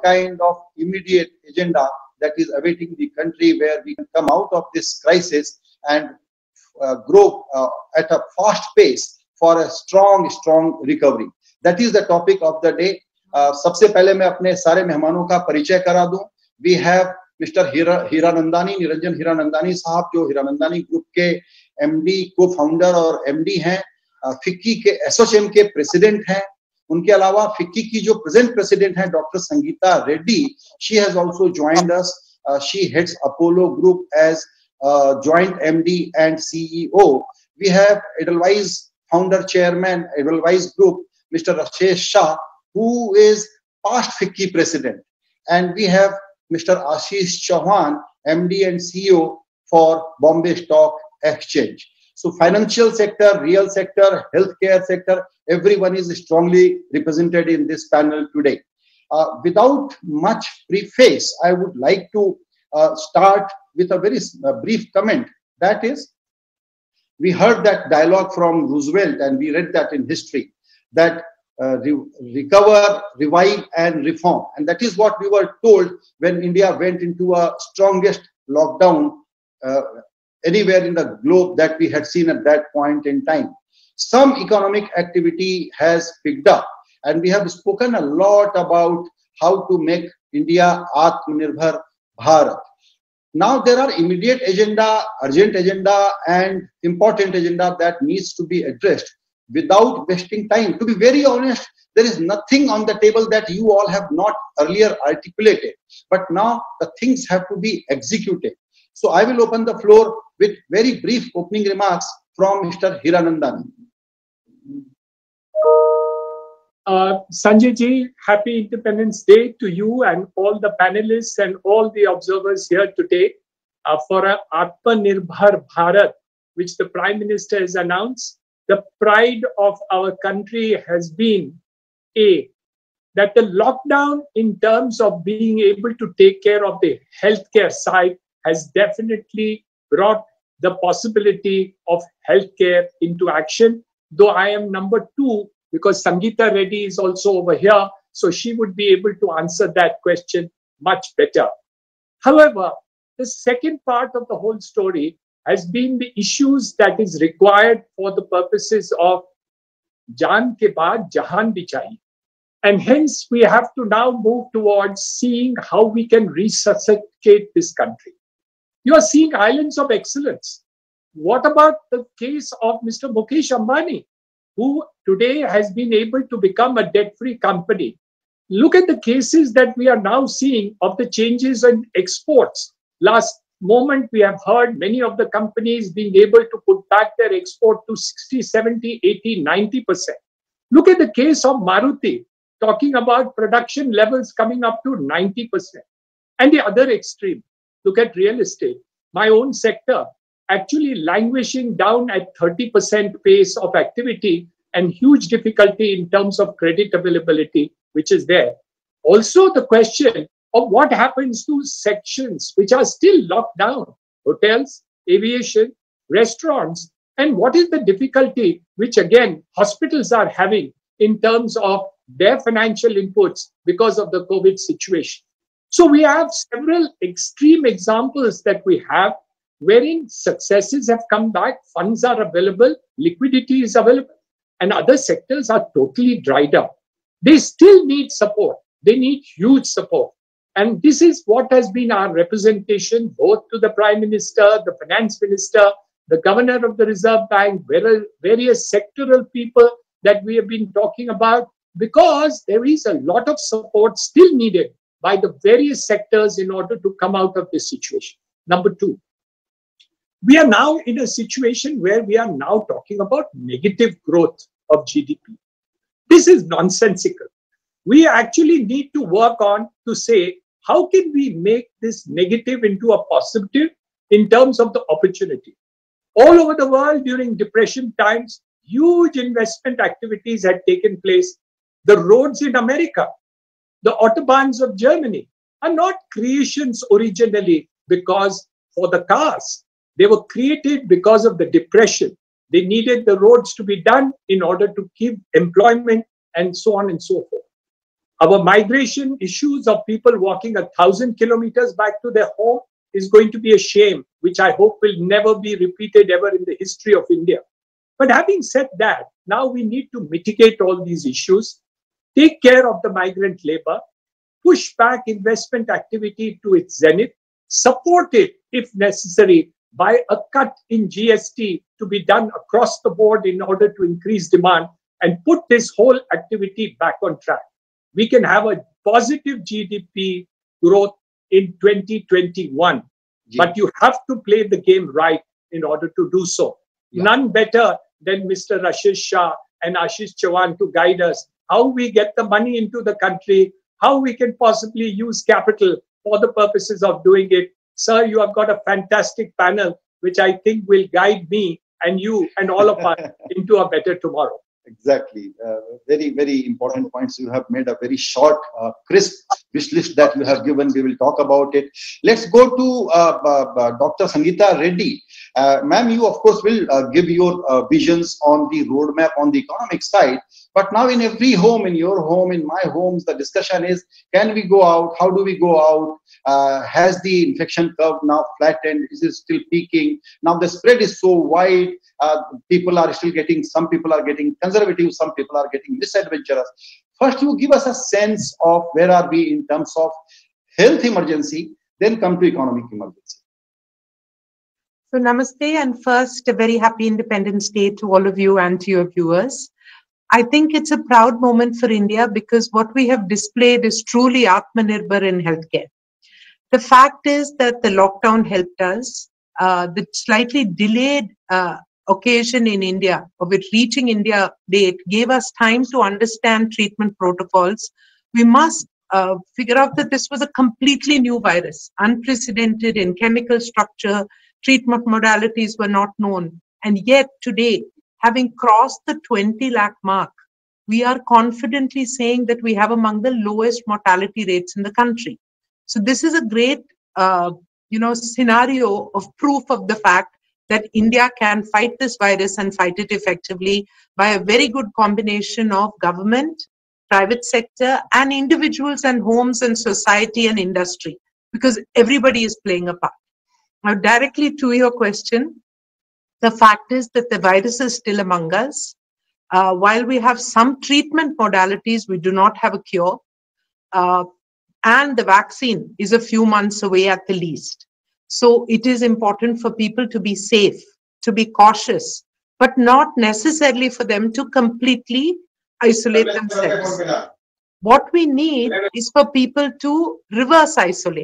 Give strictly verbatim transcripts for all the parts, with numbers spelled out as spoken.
kind of immediate agenda that is awaiting the country, where we can come out of this crisis and uh, grow uh, at a fast pace for a strong, strong recovery. That is the topic of the day. Uh, सबसे पहले मैं अपने सारे मेहमानों का परिचय करा दूं. We have mister Hiranandani, Niranjan Hiranandani साहब, जो हीरानंदानी ग्रुप के एमडी, को फाउंडर और एमडी हैं. फिक्की के एसोचएम के प्रेसिडेंट हैं. उनके अलावा फिक्की की जो प्रेजेंट प्रेसिडेंट हैं doctor Sangita Reddy, she has also joined us. She heads Apollo group as joint MD and CEO. We have Edelweiss founder chairman Edelweiss group mister Rajesh Shah, who is past F I C C I president, and we have Mister Ashish Chauhan, M D and C E O for Bombay Stock Exchange. So financial sector, real sector, healthcare sector, everyone is strongly represented in this panel today. Uh, without much preface, I would like to uh, start with a very uh, brief comment. That is, we heard that dialogue from Roosevelt, and we read that in history, that Uh, re recover, revive, and reform. And that is what we were told when India went into a strongest lockdown uh, anywhere in the globe that we had seen at that point in time. Some economic activity has picked up, and we have spoken a lot about how to make India Atmanirbhar Bharat. Now there are immediate agenda, urgent agenda, and important agenda that needs to be addressed without wasting time. To be very honest, there is nothing on the table that you all have not earlier articulated. But now the things have to be executed. So I will open the floor with very brief opening remarks from Mister Hiranandani. Uh, Sanjay ji, happy Independence Day to you and all the panelists and all the observers here today uh, for a Atmanirbhar Bharat, which the Prime Minister has announced. The pride of our country has been, A, that the lockdown in terms of being able to take care of the healthcare side has definitely brought the possibility of healthcare into action. Though I am number two, because Sangeeta Reddy is also over here, so she would be able to answer that question much better. However, the second part of the whole story has been the issues that is required for the purposes of Jaan ke baad Jahan bhi chahiye. And hence we have to now move towards seeing how we can resuscitate this country. You are seeing islands of excellence. What about the case of Mister Mukesh Ambani, who today has been able to become a debt-free company? Look at the cases that we are now seeing of the changes in exports. Last moment we have heard many of the companies being able to put back their export to sixty, seventy, eighty, ninety percent. Look at the case of Maruti, talking about production levels coming up to ninety percent. And the other extreme, look at real estate. My own sector actually languishing down at thirty percent pace of activity and huge difficulty in terms of credit availability, which is there. Also the question of what happens to sections which are still locked down, hotels, aviation, restaurants, and what is the difficulty which again hospitals are having in terms of their financial inputs because of the COVID situation. So we have several extreme examples that we have wherein successes have come back, funds are available, liquidity is available, and other sectors are totally dried up. They still need support. They need huge support. And this is what has been our representation, both to the Prime Minister, the Finance Minister, the Governor of the Reserve Bank, various sectoral people that we have been talking about, because there is a lot of support still needed by the various sectors in order to come out of this situation. Number two, we are now in a situation where we are now talking about negative growth of G D P. This is nonsensical. We actually need to work on to say, how can we make this negative into a positive in terms of the opportunity? All over the world during depression times, huge investment activities had taken place. The roads in America, the autobahns of Germany are not creations originally because for the cars. They were created because of the depression. They needed the roads to be done in order to keep employment and so on and so forth. Our migration issues of people walking a thousand kilometers back to their home is going to be a shame, which I hope will never be repeated ever in the history of India. But having said that, now we need to mitigate all these issues, take care of the migrant labor, push back investment activity to its zenith, support it, if necessary, by a cut in G S T to be done across the board in order to increase demand, and put this whole activity back on track. We can have a positive G D P growth in twenty twenty-one, yeah. But you have to play the game right in order to do so. Yeah. None better than Mister Rashesh Shah and Ashish Chauhan to guide us how we get the money into the country, how we can possibly use capital for the purposes of doing it. Sir, you have got a fantastic panel, which I think will guide me and you and all of us into a better tomorrow. Exactly. Uh, very, very important points. You have made a very short, uh, crisp wish list that you have given. We will talk about it. Let's go to uh, uh, Doctor Sangeeta Reddy. Uh, Ma'am, you of course will uh, give your uh, visions on the roadmap on the economic side. But now in every home, in your home, in my homes, the discussion is, can we go out? How do we go out? Uh, has the infection curve now flattened? Is it still peaking? Now the spread is so wide. Uh, people are still getting, some people are getting conservative, some people are getting misadventurous. First, you give us a sense of where are we in terms of health emergency, then come to economic emergency. So namaste, and first, a very happy Independence Day to all of you and to your viewers. I think it's a proud moment for India because what we have displayed is truly Atmanirbhar in healthcare. The fact is that the lockdown helped us. Uh, the slightly delayed uh, occasion in India of it reaching India date gave us time to understand treatment protocols. We must uh, figure out that this was a completely new virus, unprecedented in chemical structure, treatment modalities were not known. And yet today, having crossed the twenty lakh mark, we are confidently saying that we have among the lowest mortality rates in the country. So this is a great uh, you know, scenario of proof of the fact that India can fight this virus and fight it effectively by a very good combination of government, private sector, and individuals and homes and society and industry, because everybody is playing a part. Now, directly to your question, the fact is that the virus is still among us. Uh, while we have some treatment modalities, we do not have a cure. Uh, and the vaccine is a few months away at the least. So it is important for people to be safe, to be cautious, but not necessarily for them to completely isolate themselves. What we need is for people to reverse isolate.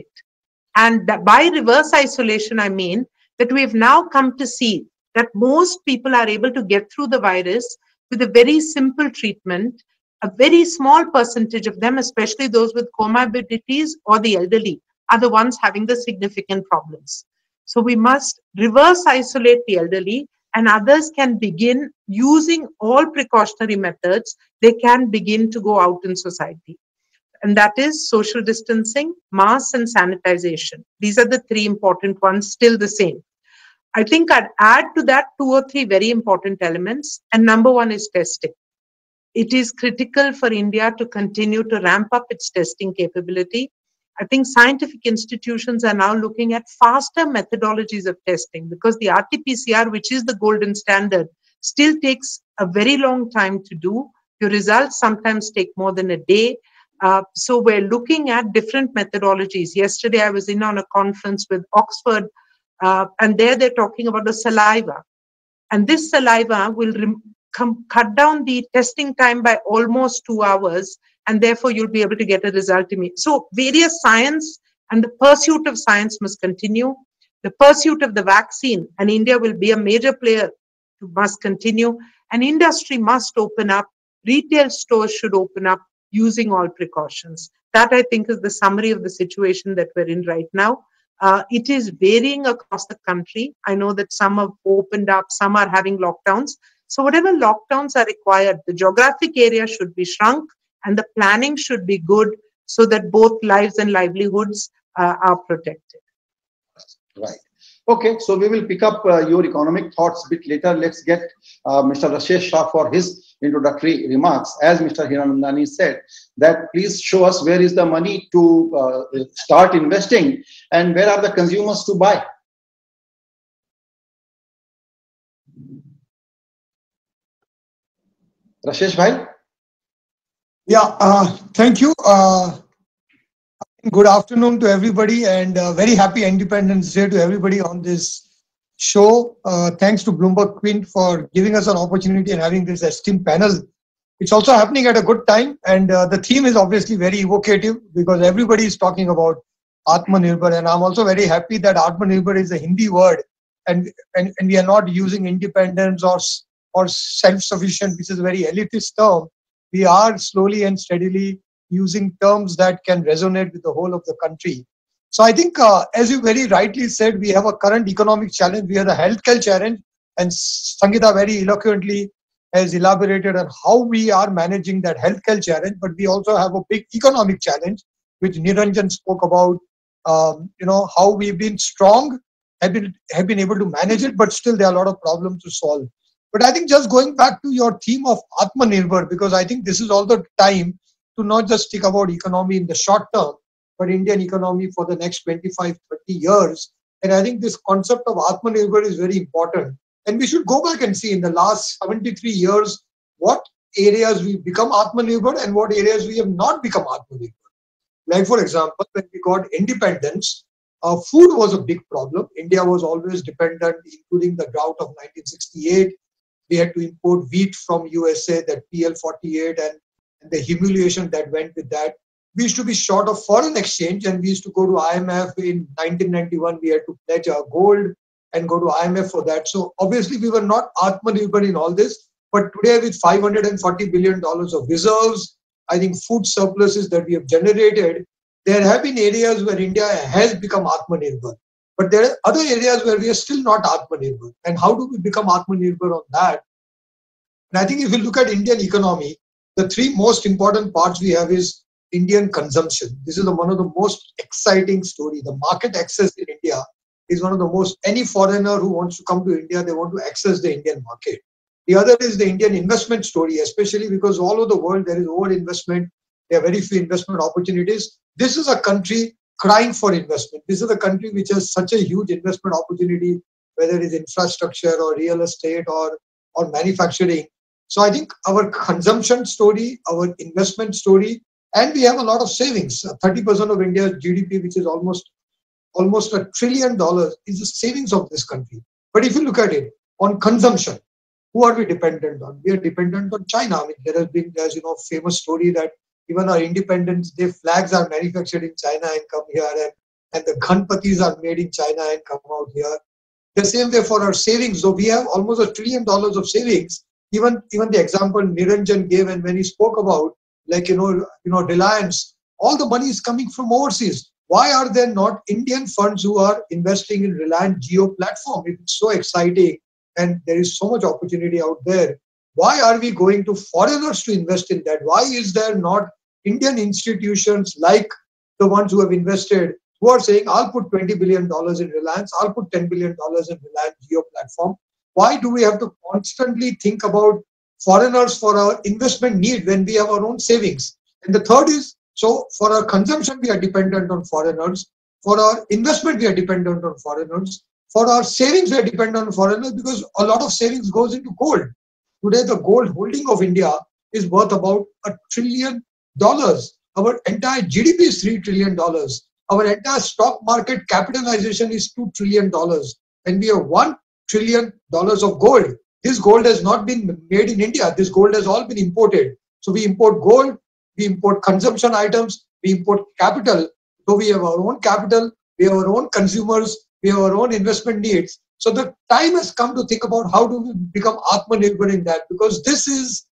And by reverse isolation, I mean that we've now come to see that most people are able to get through the virus with a very simple treatment. A very small percentage of them, especially those with comorbidities or the elderly, are the ones having the significant problems. So we must reverse isolate the elderly, and others can begin using all precautionary methods. They can begin to go out in society. And that is social distancing, masks, and sanitization. These are the three important ones, still the same. I think I'd add to that two or three very important elements. And number one is testing. It is critical for India to continue to ramp up its testing capability. I think scientific institutions are now looking at faster methodologies of testing because the R T P C R, which is the golden standard, still takes a very long time to do. Your results sometimes take more than a day. Uh, so we're looking at different methodologies. Yesterday, I was in on a conference with Oxford, uh, and there they're talking about the saliva. And this saliva will rem- come, cut down the testing time by almost two hours, and therefore you'll be able to get a result immediately. So various science and the pursuit of science must continue. The pursuit of the vaccine, and India will be a major player, must continue. And industry must open up. Retail stores should open up using all precautions. That, I think, is the summary of the situation that we're in right now. Uh, it is varying across the country. I know that some have opened up, some are having lockdowns. So whatever lockdowns are required, the geographic area should be shrunk and the planning should be good so that both lives and livelihoods uh, are protected. Right. Okay, so we will pick up uh, your economic thoughts a bit later. Let's get uh, Mister Rashesh Shah for his introductory remarks, as Mister Hiranandani said, that please show us where is the money to uh, start investing and where are the consumers to buy. Rashesh bhai? Yeah, uh, thank you. Uh, good afternoon to everybody, and uh, very happy Independence Day to everybody on this show. Uh, thanks to Bloomberg Quint for giving us an opportunity and having this esteemed panel. It's also happening at a good time, and uh, the theme is obviously very evocative because everybody is talking about Atmanirbhar, and I'm also very happy that Atmanirbhar is a Hindi word, and and, and we are not using independence or or self-sufficient, which is a very elitist term. We are slowly and steadily using terms that can resonate with the whole of the country. So I think, uh, as you very rightly said, we have a current economic challenge. We have a healthcare challenge, and Sangeeta very eloquently has elaborated on how we are managing that healthcare challenge. But we also have a big economic challenge, which Niranjan spoke about. Um, you know, how we've been strong, have been have been able to manage it, but still there are a lot of problems to solve. But I think just going back to your theme of Atmanirbhar, because I think this is all the time to not just think about economy in the short term, but Indian economy for the next twenty-five, thirty years. And I think this concept of Atmanirbhar is very important. And we should go back and see in the last seventy-three years, what areas we've become Atmanirbhar and what areas we have not become Atmanirbhar. Like, for example, when we got independence, uh, food was a big problem. India was always dependent, including the drought of nineteen sixty-eight. We had to import wheat from U S A, that P L forty-eight, and, and the humiliation that went with that. We used to be short of foreign exchange, and we used to go to I M F in nineteen ninety-one. We had to pledge our gold and go to I M F for that. So obviously we were not Atmanirbhar in all this. But today, with five hundred forty billion dollars of reserves, I think food surpluses that we have generated, there have been areas where India has become Atmanirbhar. But there are other areas where we are still not Atmanirbhar. And how do we become Atmanirbhar on that? And I think if you look at Indian economy, the three most important parts we have is Indian consumption. This is the, one of the most exciting story. The market access in India is one of the most, any foreigner who wants to come to India, they want to access the Indian market. The other is the Indian investment story, especially because all over the world there is over-investment. There are very few investment opportunities. This is a country crying for investment. This is a country which has such a huge investment opportunity, whether it is infrastructure or real estate or, or manufacturing. So I think our consumption story, our investment story, and we have a lot of savings. thirty percent of India's G D P, which is almost, almost a trillion dollars, is the savings of this country. But if you look at it, on consumption, who are we dependent on? We are dependent on China. I mean, there has been, there's, you know, famous story that even our Independence Day flags are manufactured in China and come here, and, and the Ganpatis are made in China and come out here. The same way for our savings. So we have almost a trillion dollars of savings. Even, even the example Niranjan gave, and when he spoke about, like, you know, you know, Reliance, all the money is coming from overseas. Why are there not Indian funds who are investing in Reliance Jio platform? It's so exciting and there is so much opportunity out there. Why are we going to foreigners to invest in that? Why is there not Indian institutions like the ones who have invested, who are saying, I'll put twenty billion dollars in Reliance, I'll put ten billion dollars in Reliance Jio platform. Why do we have to constantly think about foreigners for our investment need when we have our own savings? And the third is, so for our consumption, we are dependent on foreigners. For our investment, we are dependent on foreigners. For our savings, we are dependent on foreigners because a lot of savings goes into gold. Today, the gold holding of India is worth about a trillion dollars. Our entire G D P is three trillion dollars. Our entire stock market capitalization is two trillion dollars. And we have one trillion dollars of gold. This gold has not been made in India. This gold has all been imported. So we import gold, we import consumption items, we import capital. So we have our own capital, we have our own consumers, we have our own investment needs. So the time has come to think about how do we become Atmanirbhar in that, because this is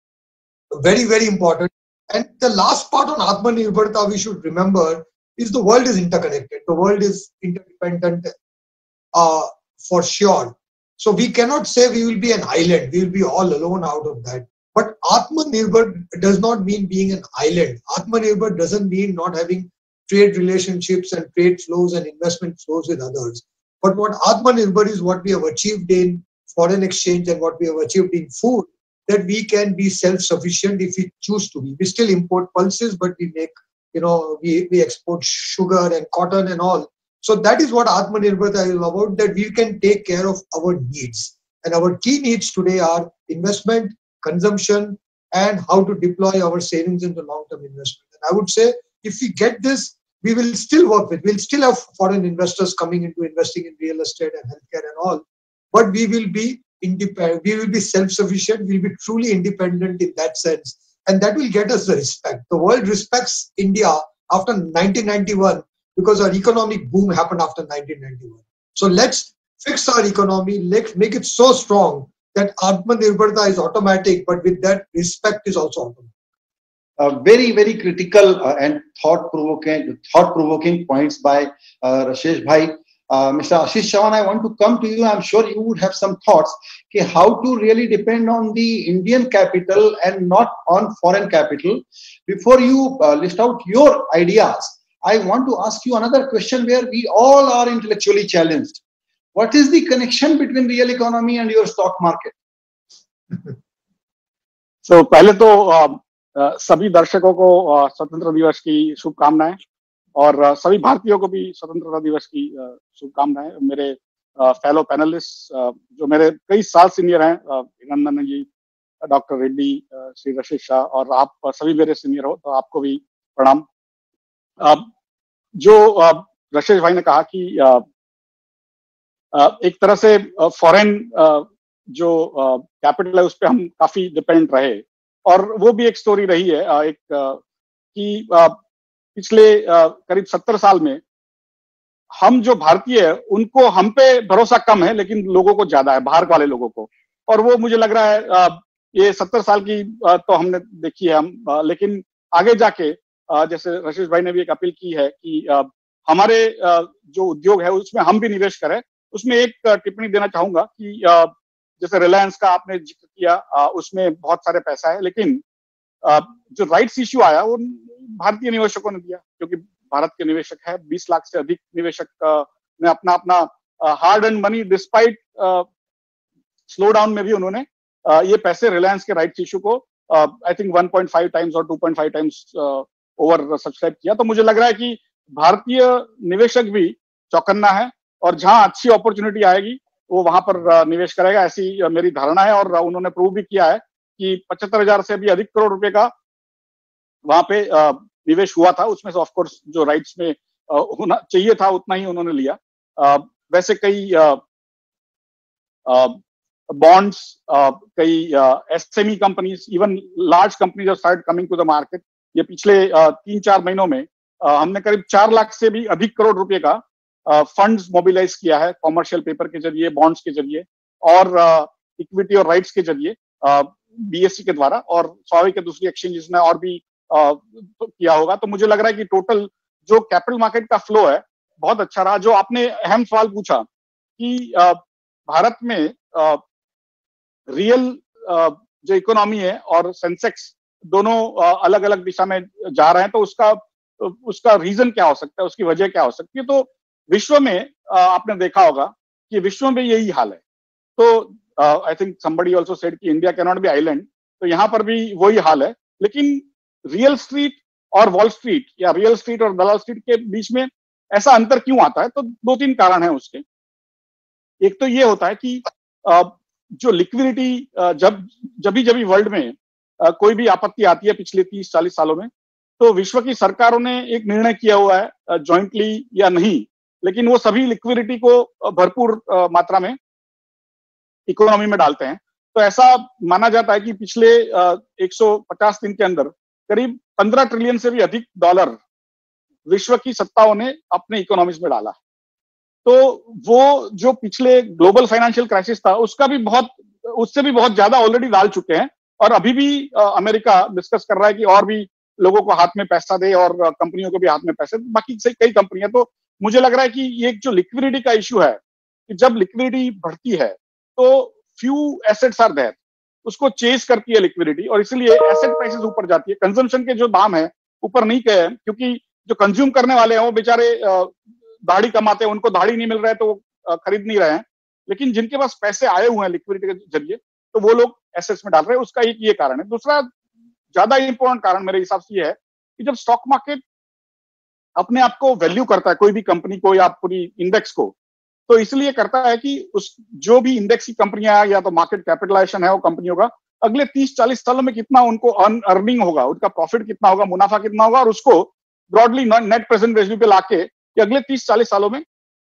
very, very important. And the last part on Atmanirbharta we should remember is the world is interconnected. The world is interdependent uh, for sure. So we cannot say we will be an island. We will be all alone out of that. But Atmanirbhar does not mean being an island. Atmanirbhar doesn't mean not having trade relationships and trade flows and investment flows with others. But what Atmanirbhar is what we have achieved in foreign exchange and what we have achieved in food. that we can be self-sufficient if we choose to be. We still import pulses, but we make, you know, we, we export sugar and cotton and all. So that is what Atmanirbharta is about, that we can take care of our needs. And our key needs today are investment, consumption, and how to deploy our savings into long-term investment. And I would say, if we get this, we will still work with, we'll still have foreign investors coming into investing in real estate and healthcare and all, but we will be independent, we will be self-sufficient, we'll be truly independent in that sense. And that will get us the respect. The world respects India after nineteen ninety-one because our economic boom happened after nineteen ninety-one. So let's fix our economy, let's make it so strong that Atmanirbharta is automatic, but with that, respect is also automatic. Uh, very, very critical uh, and thought-provoking, thought-provoking points by uh, Rashesh Bhai. Uh, Mister Ashish Chavan, I want to come to you. I'm sure you would have some thoughts okay, how to really depend on the Indian capital and not on foreign capital. Before you uh, list out your ideas, I want to ask you another question where we all are intellectually challenged. What is the connection between real economy and your stock market? So, पहले तो uh, uh, सभी दर्शकों को uh, स्वतंत्र दिवस की शुभकामनाएं और uh, सभी भारतीयों को भी स्वतंत्रता दिवस की uh, शुभकामनाएं. मेरे फेलो पैनलिस्ट जो मेरे कई साल सीनियर हैं, अभिनंदन जी, डॉक्टर रेड्डी, श्री रशीश शाह, और आप सभी मेरे सीनियर हो, तो आपको भी प्रणाम. uh, जो uh, रशीश भाई ने कहा कि uh, Uh, एक तरह से फॉरेन uh, uh, जो कैपिटल uh, है उस पर हम काफी डिपेंड रहे, और वो भी एक स्टोरी रही है uh, एक uh, कि uh, पिछले uh, करीब सत्तर साल में हम जो भारतीय है उनको हम पे भरोसा कम है, लेकिन लोगों को ज्यादा है, बाहर वाले लोगों को. और वो मुझे लग रहा है uh, ये सत्तर साल की uh, तो हमने देखी है हम, uh, लेकिन आगे जाके uh, जैसे रशीश भाई ने भी एक अपील की है कि uh, हमारे uh, जो उद्योग है उसमें हम भी निवेश करें. उसमें एक टिप्पणी देना चाहूंगा कि जैसे रिलायंस का आपने जिक्र किया, उसमें बहुत सारे पैसा है, लेकिन जो राइट्स इश्यू आया वो भारतीय निवेशकों ने दिया, क्योंकि भारत के निवेशक है, बीस लाख से अधिक निवेशक ने अपना अपना hard and money despite slow down में भी उन्होंने ये पैसे रिलायंस के राइट्स इश्यू को I think one point five times और two point five times oversubscribe किया. तो मुझे लग रहा है कि भारतीय निवेशक भी चौकन्ना है, और जहां अच्छी अपॉर्चुनिटी आएगी वो वहां पर निवेश करेगा, ऐसी मेरी धारणा है. और उन्होंने प्रूव भी किया है कि पचहत्तर हजार से भी अधिक करोड़ रुपए का वहां पे निवेश हुआ था. उसमें से ऑफ कोर्स जो राइट्स में होना चाहिए था उतना ही उन्होंने लिया. वैसे कई बॉन्ड्स, कई SME companies, even large companies are start coming to the market. ये पिछले तीन चार महीनों में हमने करीब चार लाख से भी अधिक करोड़ रुपए का फंड्स uh, मोबिलाइज किया है कॉमर्शियल पेपर के जरिए, बॉन्ड्स के जरिए, और इक्विटी uh, और राइट्स के जरिए बीएससी uh, के द्वारा, और स्वाभाविक है दूसरी एक्सचेंजेस ने और भी uh, तो किया होगा. तो मुझे लग रहा है कि टोटल जो कैपिटल मार्केट का फ्लो है बहुत अच्छा रहा. जो आपने अहम सवाल पूछा कि uh, भारत में रियल uh, uh, जो इकोनॉमी है और सेंसेक्स दोनों uh, अलग अलग दिशा में जा रहे हैं, तो उसका उसका रीजन क्या हो सकता है, उसकी वजह क्या हो सकती है. तो विश्व में आपने देखा होगा कि विश्व में यही हाल है. तो I think somebody also said कि India can not be island, तो यहां पर भी वही हाल है. लेकिन रियल स्ट्रीट और वॉल स्ट्रीट, या रियल स्ट्रीट और दलाल स्ट्रीट के बीच में ऐसा अंतर क्यों आता है? तो दो तीन कारण हैं उसके. एक तो ये होता है कि जो लिक्विडिटी, जब जब जब वर्ल्ड में कोई भी आपत्ति आती है पिछले तीस चालीस सालों में, तो विश्व की सरकारों ने एक निर्णय किया हुआ है, जॉइंटली या नहीं, लेकिन वो सभी लिक्विडिटी को भरपूर मात्रा में इकोनॉमी में डालते हैं. तो ऐसा माना जाता है कि पिछले एक सौ पचास दिन के अंदर करीब पंद्रह ट्रिलियन से भी अधिक डॉलर विश्व की सत्ताओं ने अपने इकोनॉमीज में डाला. तो वो जो पिछले ग्लोबल फाइनेंशियल क्राइसिस था उसका भी बहुत, उससे भी बहुत ज्यादा ऑलरेडी डाल चुके हैं. और अभी भी अमेरिका डिस्कस कर रहा है कि और भी लोगों को हाथ में पैसा दे और कंपनियों को भी हाथ में पैसे, बाकी से कई कंपनियां. तो मुझे लग रहा है कि ये जो लिक्विडिटी का इश्यू है, कि जब लिक्विडिटी बढ़ती है तो फ्यू एसेट्स आर देयर, उसको चेज करती है लिक्विडिटी, और इसलिए एसेट प्राइसेस ऊपर जाती है. कंजम्पशन के जो दाम है ऊपर नहीं गए, क्योंकि जो कंज्यूम करने वाले हैं वो बेचारे दाढ़ी कमाते हैं, उनको दाढ़ी नहीं मिल रहा है तो वो खरीद नहीं रहे हैं. लेकिन जिनके पास पैसे आए हुए हैं लिक्विडिटी के जरिए, तो वो लोग एसेट्स में डाल रहे हैं। उसका एक ये कारण है। दूसरा ज्यादा इंपॉर्टेंट कारण मेरे हिसाब से ये है कि जब स्टॉक मार्केट अपने आप को वैल्यू करता है, कोई भी कंपनी को या पूरी इंडेक्स को, तो इसलिए करता है कि उस जो भी इंडेक्स की कंपनियां या तो मार्केट कैपिटलाइजेशन है वो कंपनियों का, अगले तीस चालीस सालों में कितना उनको अर्निंग होगा, उनका प्रॉफिट कितना होगा, मुनाफा कितना होगा, और उसको ब्रॉडली नेट प्रेजेंट वैल्यू पे लाके कि अगले तीस चालीस सालों में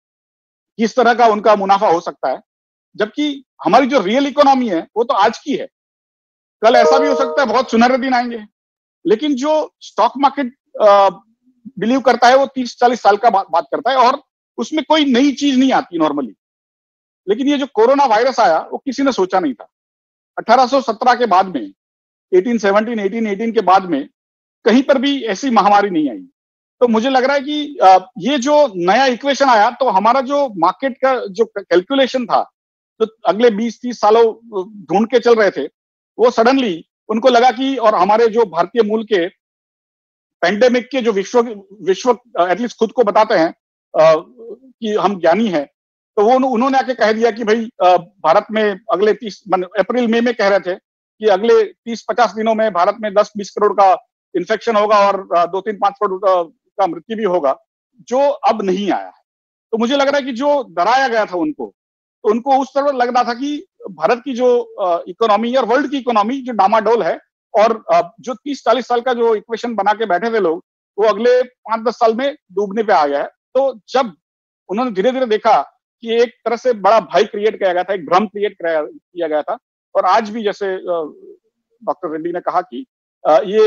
किस तरह का उनका मुनाफा हो सकता है। जबकि हमारी जो रियल इकोनॉमी है वो तो आज की है, कल ऐसा भी हो सकता है बहुत सुनहरे दिन आएंगे। लेकिन जो स्टॉक मार्केट बिलीव करता है वो तीस चालीस साल का बात, बात करता है, और उसमें कोई नई चीज नहीं आती नॉर्मली। लेकिन ये जो कोरोना वायरस आया वो किसी ने सोचा नहीं था। अठारह सौ सत्रह के बाद में, अठारह सौ सत्रह, अठारह सौ अठारह के बाद में कहीं पर भी ऐसी महामारी नहीं आई। तो मुझे लग रहा है कि ये जो नया इक्वेशन आया, तो हमारा जो मार्केट का जो कैलकुलेशन था, तो अगले बीस तीस सालों ढूंढ के चल रहे थे, वो सडनली उनको लगा कि, और हमारे जो भारतीय मूल के पैंडेमिक के जो विश्व विश्व एटलीस्ट खुद को बताते हैं आ, कि हम ज्ञानी हैं, तो वो उन्होंने आके कह दिया कि भाई आ, भारत में अगले तीस अप्रैल मई में कह रहे थे कि अगले तीस पचास दिनों में भारत में दस बीस करोड़ का इन्फेक्शन होगा और दो तीन पांच करोड़ का मृत्यु भी होगा, जो अब नहीं आया है। तो मुझे लग रहा है कि जो डराया गया था उनको, तो उनको उस तरह लग रहा था कि भारत की जो इकोनॉमी और वर्ल्ड की इकोनॉमी जो डामाडोल है, और जो तीस चालीस साल का जो इक्वेशन बना के बैठे थे लोग, वो अगले पांच दस साल में डूबने पे आ गया है। तो जब उन्होंने धीरे धीरे देखा कि एक तरह से बड़ा भय क्रिएट किया गया था, एक भ्रम क्रिएट किया गया था, और आज भी जैसे डॉक्टर रेड्डी ने कहा कि ये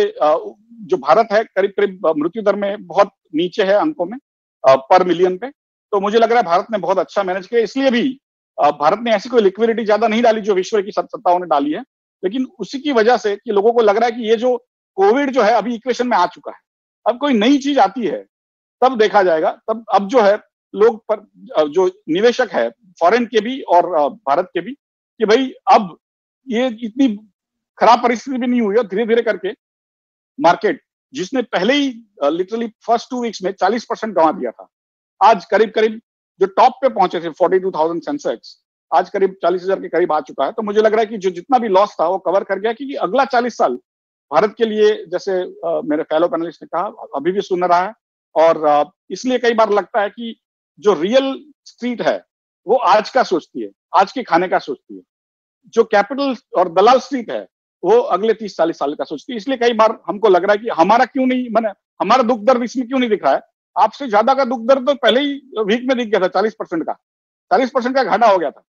जो भारत है करीब करीब मृत्यु दर में बहुत नीचे है अंकों में पर मिलियन पे। तो मुझे लग रहा है भारत ने बहुत अच्छा मैनेज किया। इसलिए भी भारत ने ऐसी कोई लिक्विडिटी ज्यादा नहीं डाली जो विश्व की सत्ताओं ने डाली है, लेकिन उसी की वजह से कि लोगों को लग रहा है कि ये जो कोविड जो है अभी इक्वेशन में आ चुका है, अब कोई नई चीज आती है तब देखा जाएगा। तब अब जो है लोग पर जो निवेशक है फॉरेन के भी और भारत के भी, कि भाई अब ये इतनी खराब परिस्थिति भी नहीं हुई, और धीरे धीरे करके मार्केट जिसने पहले ही लिटरली फर्स्ट टू वीक्स में चालीस परसेंट गंवा दिया था, आज करीब करीब जो टॉप पे पहुंचे थे बयालीस हज़ार सेंसेक्स, आज करीब चालीस हज़ार के करीब आ चुका है। तो मुझे लग रहा है कि जो जितना भी लॉस था वो कवर कर गया, क्योंकि अगला चालीस साल भारत के लिए, जैसे आ, मेरे फेलो पैनलिस्ट ने कहा, अभी भी सुन रहा है। और आ, इसलिए कई बार लगता है कि जो रियल स्ट्रीट है वो आज का सोचती है, आज के खाने का सोचती है, जो कैपिटल और दलाल स्ट्रीट है वो अगले तीस चालीस साल का सोचती है। इसलिए कई बार हमको लग रहा है कि हमारा क्यों नहीं, मैंने हमारा दुख दर्द इसमें क्यों नहीं दिख रहा है। आपसे ज्यादा का दुख दर्द तो पहले ही वीक में दिख गया था, चालीस परसेंट का चालीस परसेंट का घाटा हो गया था।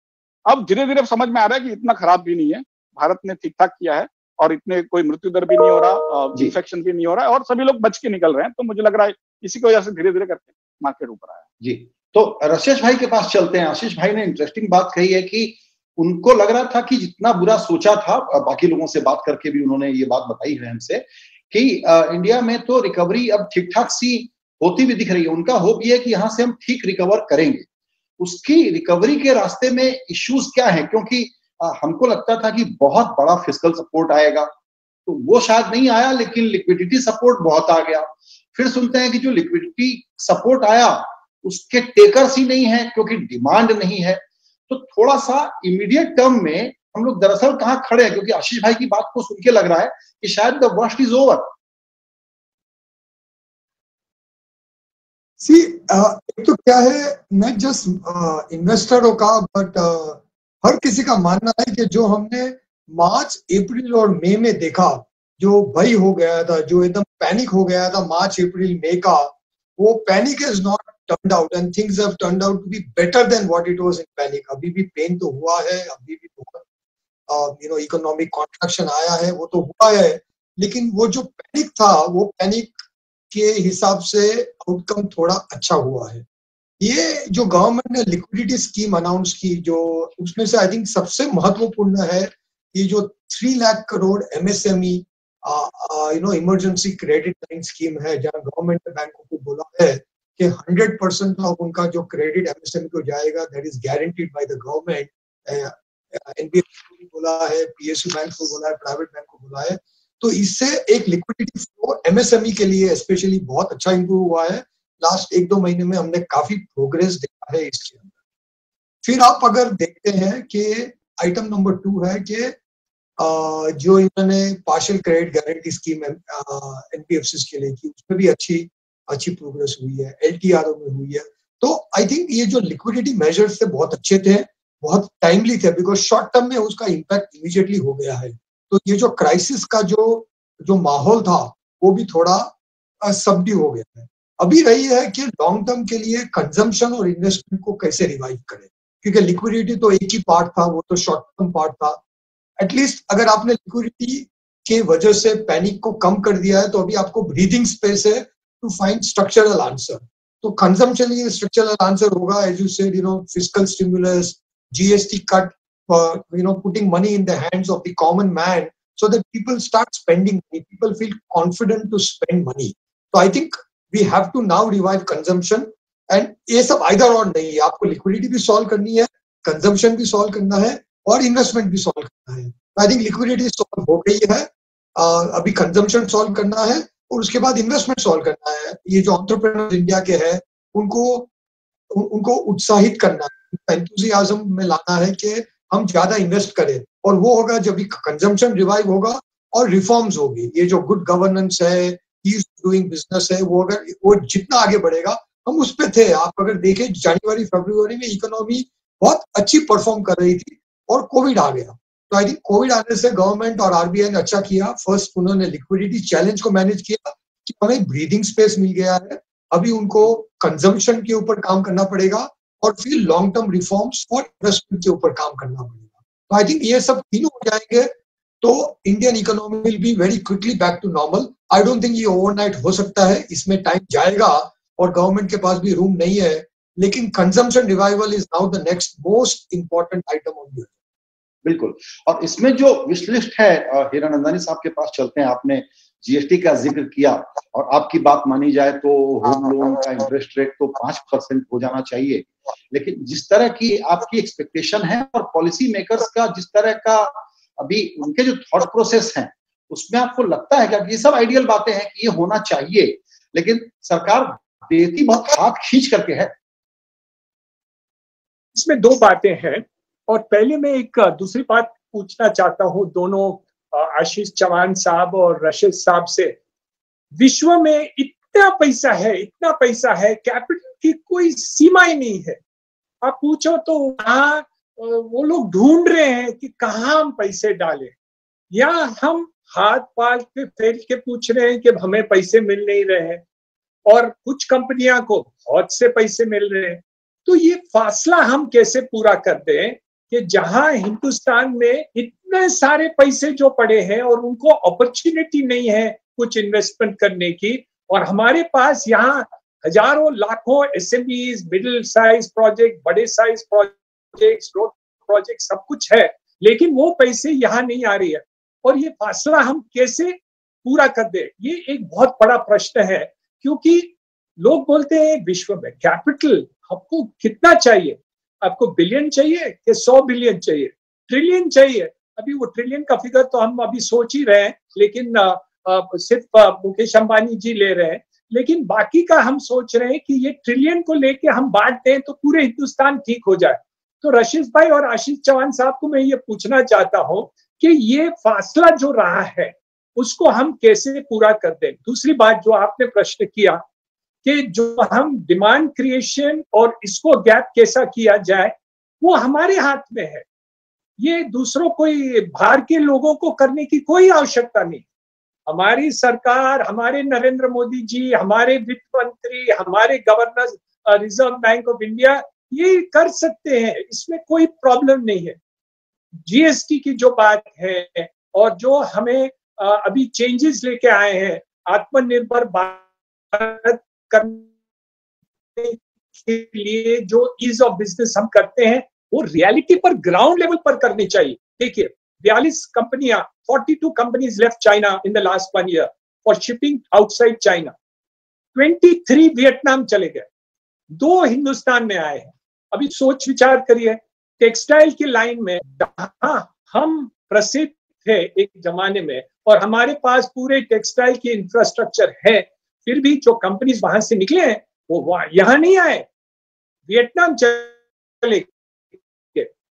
अब धीरे धीरे समझ में आ रहा है कि इतना खराब भी नहीं है, भारत ने ठीक ठाक किया है, और इतने कोई मृत्यु दर भी नहीं हो रहा, इन्फेक्शन भी नहीं हो रहा है, और सभी लोग बच के निकल रहे हैं। तो मुझे लग रहा है इसी की वजह से धीरे धीरे करके मार्केट ऊपर आया। जी, तो आशीष भाई के पास चलते हैं। आशीष भाई ने इंटरेस्टिंग बात कही है कि उनको लग रहा था कि जितना बुरा सोचा था, बाकी लोगों से बात करके भी उन्होंने ये बात बताई है हमसे, कि आ, इंडिया में तो रिकवरी अब ठीक ठाक सी होती भी दिख रही है। उनका होप ये है कि यहाँ से हम ठीक रिकवर करेंगे। उसकी रिकवरी के रास्ते में इश्यूज क्या है? क्योंकि आ, हमको लगता था कि बहुत बड़ा फिस्कल सपोर्ट आएगा, तो वो शायद नहीं आया, लेकिन लिक्विडिटी सपोर्ट बहुत आ गया। फिर सुनते हैं कि जो लिक्विडिटी सपोर्ट आया उसके टेकर्स ही नहीं है, क्योंकि डिमांड नहीं है। तो थोड़ा सा इमीडिएट टर्म में हम लोग दरअसल कहाँ खड़े हैं? क्योंकि आशीष भाई की बात को सुन के लग रहा है कि शायद द वर्स्ट इज ओवर। सी एक तो क्या है, नॉट जस्ट इन्वेस्टरों का, बट हर किसी का मानना है कि जो हमने मार्च अप्रैल और मई में देखा, जो भय हो गया था, जो एकदम पैनिक हो गया था मार्च अप्रैल मई का, वो panic is not turned out and things have turned out to be better than what it was in panic. अभी भी पेन तो हुआ है, अभी भी बहुत यू नो इकोनॉमिक कॉन्ट्रैक्शन आया है, वो तो हुआ है, लेकिन वो जो पैनिक था वो पैनिक के हिसाब से आउटकम थोड़ा अच्छा हुआ है। ये जो गवर्नमेंट ने लिक्विडिटी स्कीम अनाउंस की, जो उसमें से आई थिंक सबसे महत्वपूर्ण है ये जो three lakh crore MSME you know emergency credit line scheme है, जहाँ गवर्नमेंट ने बैंकों को बोला है कि हंड्रेड परसेंट ऑफ उनका जो क्रेडिट एमएसएमई को जाएगा, that is guaranteed by the government. NBFC को बोला है, पीएसयू बैंक को बोला है, प्राइवेट बैंक को बोला है। तो इससे एक लिक्विडिटी फ्लो एमएसएमई के लिए स्पेशली बहुत अच्छा इंप्रूव हुआ है। लास्ट एक दो महीने में हमने काफी प्रोग्रेस देखा है इसके अंदर। फिर आप अगर देखते हैं कि आइटम नंबर टू है कि जो इन्होंने partial credit guarantee scheme NBFC के लिए की, उसमें भी अच्छी अच्छी प्रोग्रेस हुई है, एलटीआरओ में हुई है। तो आई थिंक ये जो लिक्विडिटी मेजर्स थे बहुत अच्छे थे, बहुत टाइमली थे, बिकॉज शॉर्ट टर्म में उसका इम्पैक्ट इमीडिएटली हो गया है। तो ये जो क्राइसिस का जो जो माहौल था वो भी थोड़ा सबड्यू हो गया है। अभी रही है कि लॉन्ग टर्म के लिए कंजम्पशन और इन्वेस्टमेंट को कैसे रिवाइव करें, क्योंकि लिक्विडिटी तो एक ही पार्ट था, वो तो शॉर्ट टर्म पार्ट था। एटलीस्ट अगर आपने लिक्विडिटी के वजह से पैनिक को कम कर दिया है तो अभी आपको ब्रीदिंग स्पेस है टू फाइंड स्ट्रक्चरल आंसर। तो कंजम्पशन ये स्ट्रक्चरल आंसर होगा, as you said, you know, fiscal stimulus, GST cut, you know, putting money in the hands of the common man so that people start spending money, people feel confident to spend money. So I think we have to now revive consumption, and ये सब either or नहीं है, आपको liquidity भी solve करनी है, consumption भी solve करना है और investment भी solve करना है। I think liquidity solve हो गई है, uh, अभी consumption solve करना है और उसके बाद investment solve करना है। ये जो entrepreneurs इंडिया के हैं उनको उन, उनको उत्साहित करना है, enthusiasm में लाना है कि हम ज्यादा इन्वेस्ट करें, और वो होगा जब कंजम्पशन रिवाइव होगा और रिफॉर्म्स होगी। ये जो गुड गवर्नेंस है, ईज डूइंग बिजनेस है, वो अगर वो जितना आगे बढ़ेगा, हम उस पे थे। आप अगर देखें जनवरी फरवरी में इकोनॉमी बहुत अच्छी परफॉर्म कर रही थी और कोविड आ गया। तो आई थिंक कोविड आने से गवर्नमेंट और आरबीआई ने अच्छा किया। फर्स्ट उन्होंने लिक्विडिटी चैलेंज को मैनेज किया कि हमें ब्रीदिंग स्पेस मिल गया है, अभी उनको कंजम्पशन के ऊपर काम करना पड़ेगा और फिर लॉन्ग टर्म रिफॉर्म्स और इन्वेस्टमेंट के ऊपर काम करना पड़ेगा। तो आई थिंक ये सब तीनों हो जाएंगे तो Indian economy will be very quickly back to normal. I don't think ये ओवरनाइट हो सकता है, इसमें टाइम जाएगा और गवर्नमेंट के पास भी रूम नहीं है, लेकिन consumption revival is now the next most important item on the. बिल्कुल, और इसमें जो विश लिस्ट है, हीरानंदानी साहब के पास चलते हैं। आपने जीएसटी का जिक्र किया और आपकी बात मानी जाए तो होम लोन का इंटरेस्ट रेट तो पांच परसेंट हो जाना चाहिए, लेकिन जिस तरह की आपकी एक्सपेक्टेशन है और पॉलिसी मेकर्स का जिस तरह का अभी उनके जो थॉट प्रोसेस हैं, उसमें आपको लगता है कि ये सब आइडियल बातें हैं कि ये होना चाहिए, लेकिन सरकार देती बहुत हाथ खींच करके है। इसमें दो बातें हैं, और पहले मैं एक दूसरी बात पूछना चाहता हूं दोनों आशीष चौहान साहब और रशीद साहब से। विश्व में इतना पैसा है, इतना पैसा है, कैपिटल की कोई सीमा ही नहीं है। आप पूछो तो वहां वो लोग ढूंढ रहे हैं कि कहाँ हम पैसे डालें, या हम हाथ पाल के फैल के पूछ रहे हैं कि हमें पैसे मिल नहीं रहे हैं, और कुछ कंपनियां को बहुत से पैसे मिल रहे हैं। तो ये फासला हम कैसे पूरा कर दें कि जहां हिंदुस्तान में इतने सारे पैसे जो पड़े हैं और उनको अपॉर्चुनिटी नहीं है कुछ इन्वेस्टमेंट करने की, और हमारे पास यहाँ हजारों लाखों एसएमईज, मिडिल साइज प्रोजेक्ट, बड़े साइज प्रोजेक्ट्स, रोड प्रोजेक्ट, सब कुछ है, लेकिन वो पैसे यहाँ नहीं आ रही है। और ये फासला हम कैसे पूरा कर दे, ये एक बहुत बड़ा प्रश्न है। क्योंकि लोग बोलते हैं विश्व में कैपिटल आपको कितना चाहिए, आपको बिलियन चाहिए कि सौ बिलियन चाहिए, ट्रिलियन चाहिए। अभी वो ट्रिलियन का फिगर तो हम अभी सोच ही रहे हैं, लेकिन आ, आ, सिर्फ मुकेश अंबानी जी ले रहे हैं, लेकिन बाकी का हम सोच रहे हैं कि ये ट्रिलियन को लेके हम बांट दें तो पूरे हिंदुस्तान ठीक हो जाए। तो रशीद भाई और आशीष चौहान साहब को मैं ये पूछना चाहता हूं कि ये फासला जो रहा है उसको हम कैसे पूरा कर दें। दूसरी बात जो आपने प्रश्न किया कि जो हम डिमांड क्रिएशन और इसको गैप कैसा किया जाए, वो हमारे हाथ में है। ये दूसरों कोई बाहर के लोगों को करने की कोई आवश्यकता नहीं। हमारी सरकार, हमारे नरेंद्र मोदी जी, हमारे वित्त मंत्री, हमारे governor reserve bank of India ये कर सकते हैं, इसमें कोई प्रॉब्लम नहीं है। जीएसटी की जो बात है और जो हमें अभी चेंजेस लेके आए हैं आत्मनिर्भर भारत करने के लिए, जो ईज ऑफ बिजनेस हम करते हैं वो रियलिटी पर ग्राउंड लेवल पर करनी चाहिए। देखिए बयालीस कंपनियां, बयालीस companies left China in the last one year for shipping outside China. तेईस वियतनाम चले गए, दो हिंदुस्तान में आए हैं। अभी सोच विचार करिए, टेक्सटाइल की लाइन में जहां हम प्रसिद्ध थे एक जमाने में और हमारे पास पूरे टेक्सटाइल की इंफ्रास्ट्रक्चर है, फिर भी जो कंपनीज वहां से निकले हैं वो यहां नहीं आए, वियतनाम चले गए।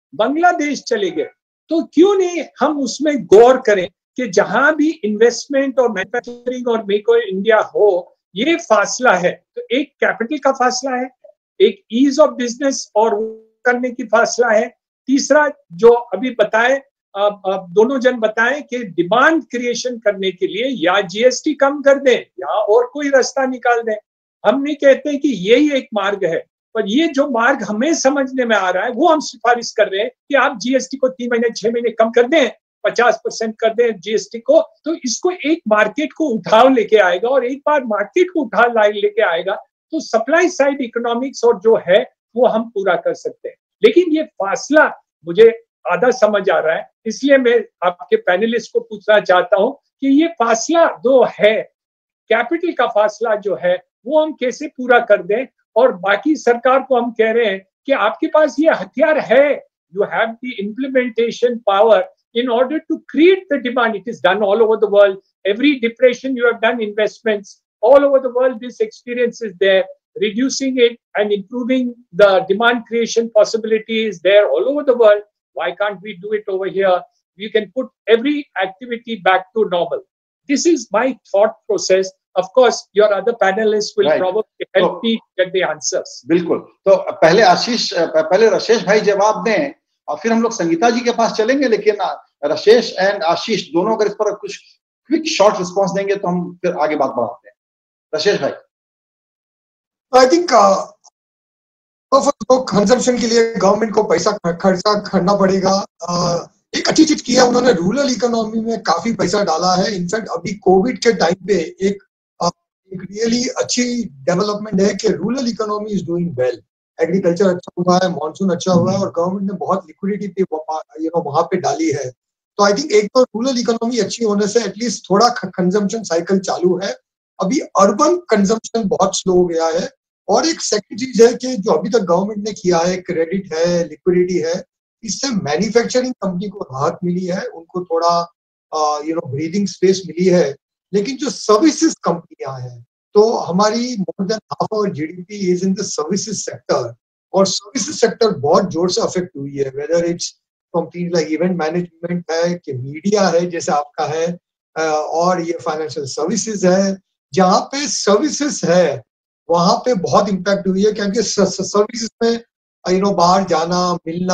बांग्लादेश चले गए, तो क्यों नहीं हम उसमें गौर करें कि जहां भी इन्वेस्टमेंट और मैन्युफैक्चरिंग और मेक इन इंडिया हो, ये फासला है। तो एक कैपिटल का फासला है, एक ईज ऑफ बिजनेस और करने की फासला है, तीसरा जो अभी बताए अब अब दोनों जन बताएं कि डिमांड क्रिएशन करने के लिए या जीएसटी कम कर दें या और कोई रास्ता निकाल दें। हम नहीं कहते कि यही एक मार्ग है, पर ये जो मार्ग हमें समझने में आ रहा है वो हम सिफारिश कर रहे हैं कि आप जीएसटी को तीन महीने छह महीने कम कर दें, पचास परसेंट कर दें जीएसटी को, तो इसको एक मार्केट को उठाव लेके आएगा, और एक बार मार्केट को उठाव लेके आएगा तो सप्लाई साइड इकोनॉमिक्स और जो है वो हम पूरा कर सकते हैं। लेकिन ये फासला मुझे आधा समझ आ रहा है, इसलिए मैं आपके पैनलिस्ट को पूछना चाहता हूं कि ये फासला जो है, कैपिटल का फासला जो है, वो हम कैसे पूरा कर दें। और बाकी सरकार को हम कह रहे हैं कि आपके पास ये हथियार है, you have the implementation power in order to create the demand. It is done all over the world. Every depression you have done investments all over the world. This experience is there. Reducing it and improving the demand creation possibility is there all over the world. Why can't we do it over here? We can put every activity back to normal. This is my thought process. Of course, your other panelists will right. probably help so, me get the answers. बिल्कुल। तो पहले आशीष, पहले राजेश भाई जवाब दें और फिर हम लोग संगीता जी के पास चलेंगे, लेकिन राजेश एंड आशीष दोनों अगर इस पर कुछ क्विक शॉर्ट रिस्पांस देंगे तो हम फिर आगे बात बढ़ाते हैं। राजेश भाई। आई थिंक कंजम्पशन के लिए गवर्नमेंट को पैसा खर्चा करना पड़ेगा। uh, एक अच्छी चीज की है उन्होंने, रूरल इकोनॉमी में काफी पैसा डाला है। इनफैक्ट अभी कोविड के टाइम पे एक एक रियली अच्छी डेवलपमेंट है कि rural economy is doing well. Agriculture अच्छा हुआ है, मॉनसून अच्छा हुआ है और गवर्नमेंट ने बहुत लिक्विडिटी पे यू नो वहां पे डाली है। तो आई थिंक एक तो रूरल इकोनॉमी अच्छी होने से एटलीस्ट थोड़ा कंजम्पशन साइकिल चालू है। अभी अर्बन कंजम्पशन बहुत स्लो हो गया है। और एक सेकंड चीज है कि जो अभी तक गवर्नमेंट ने किया है, क्रेडिट है, लिक्विडिटी है, इससे मैन्युफैक्चरिंग कंपनी को राहत मिली है, उनको थोड़ा यू नो ब्रीदिंग स्पेस मिली है। लेकिन जो सर्विसेज कंपनियां हैं, तो हमारी more than half our GDP is in the services sector, और सर्विसेज सेक्टर बहुत जोर से अफेक्ट हुई है। Whether it's from things like event management है, कि मीडिया है जैसे आपका है, और ये फाइनेंशियल सर्विसेज है। जहाँ पे सर्विसेज है वहां पे बहुत इम्पैक्ट हुई है, क्योंकि सर्विसेज में यू नो बाहर जाना, मिलना,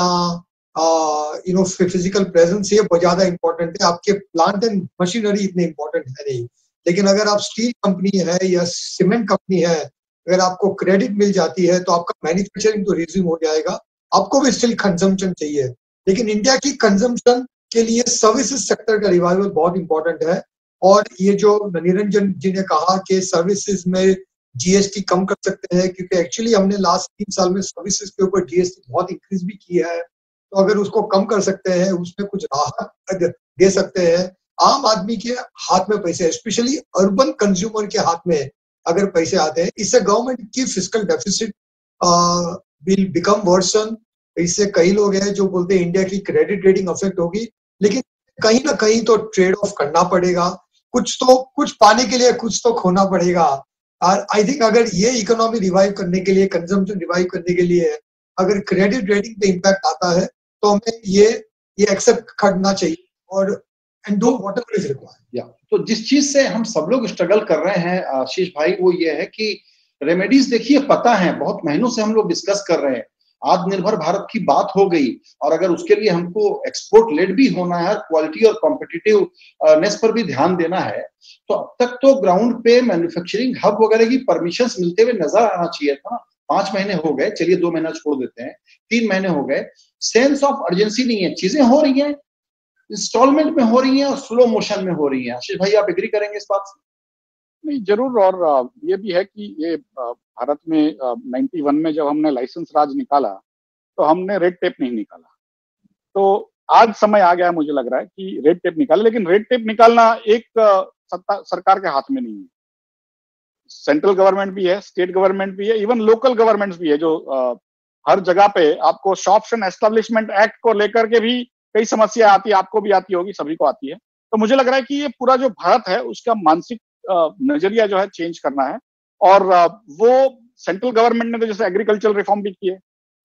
यू नो फिजिकल प्रेजेंस ये बहुत ज्यादा इंपॉर्टेंट है। आपके प्लांट एंड मशीनरी इतने इंपॉर्टेंट है नहीं। लेकिन अगर आप स्टील कंपनी है या सीमेंट कंपनी है, अगर आपको क्रेडिट मिल जाती है तो आपका मैन्युफैक्चरिंग तो रिज्यूम हो जाएगा, आपको भी स्टिल कंजम्पशन चाहिए। लेकिन इंडिया की कंजम्पशन के लिए सर्विसेज सेक्टर का रिवाइवल बहुत इंपॉर्टेंट है। और ये जो निरंजन जी ने कहा कि सर्विसेज में जीएसटी कम कर सकते हैं, क्योंकि एक्चुअली हमने लास्ट तीन साल में सर्विसेज के ऊपर जीएसटी बहुत इंक्रीज भी किया है। तो अगर उसको कम कर सकते हैं, उसमें कुछ राहत दे सकते हैं, आम आदमी के हाथ में पैसे, स्पेशली अर्बन कंज्यूमर के हाथ में अगर पैसे आते हैं, इससे गवर्नमेंट की fiscal deficit will become worsen. इससे कई लोग हैं जो बोलते हैं इंडिया की क्रेडिट रेटिंग अफेक्ट होगी, लेकिन कहीं ना कहीं तो ट्रेड ऑफ करना पड़ेगा। कुछ तो कुछ पाने के लिए कुछ तो खोना पड़ेगा। और आई थिंक अगर ये इकोनॉमी रिवाइव करने के लिए, कंजम्पशन रिवाइव करने के लिए अगर क्रेडिट रेटिंग पे इम्पैक्ट आता है तो हमें ये ये एक्सेप्ट करना चाहिए और and do whatever is required. या तो जिस चीज से हम सब लोग स्ट्रगल कर रहे हैं आशीष भाई, वो ये है कि रेमेडीज देखिए पता है, बहुत महीनों से हम लोग डिस्कस कर रहे हैं। आत्मनिर्भर भारत की बात हो गई, और अगर उसके लिए हमको एक्सपोर्ट लेड भी होना है, क्वालिटी और कॉम्पिटिटिवनेस पर भी ध्यान देना है, तो अब तक तो ग्राउंड पे मैन्युफैक्चरिंग हब वगैरह की परमिशंस मिलते हुए नजर आना चाहिए था। पांच महीने हो गए, चलिए दो महीना छोड़ देते हैं, तीन महीने हो गए, सेंस ऑफ अर्जेंसी नहीं है। चीजें हो रही हैं, इंस्टॉलमेंट में हो रही हैं और स्लो मोशन में हो रही हैं। आशीष भाई आप एग्री करेंगे इस बात से? नहीं, जरूर। और ये भी है कि ये भारत में नाइन्टी वन में जब हमने लाइसेंस राज निकाला तो हमने रेड टेप नहीं निकाला। तो आज समय आ गया है, मुझे लग रहा है कि रेड टेप निकाले। लेकिन रेड टेप निकालना एक सत्ता सरकार के हाथ में नहीं है। सेंट्रल गवर्नमेंट भी है, स्टेट गवर्नमेंट भी है, इवन लोकल गवर्नमेंट्स भी है, जो आ, हर जगह पे आपको शॉप्स एंड एस्टेब्लिशमेंट एक्ट को लेकर के भी कई समस्या आती है। आपको भी आती होगी, सभी को आती है। तो मुझे लग रहा है कि ये पूरा जो भारत है उसका मानसिक नजरिया जो है चेंज करना है। और वो सेंट्रल गवर्नमेंट ने तो जैसे एग्रीकल्चरल रिफॉर्म भी किए,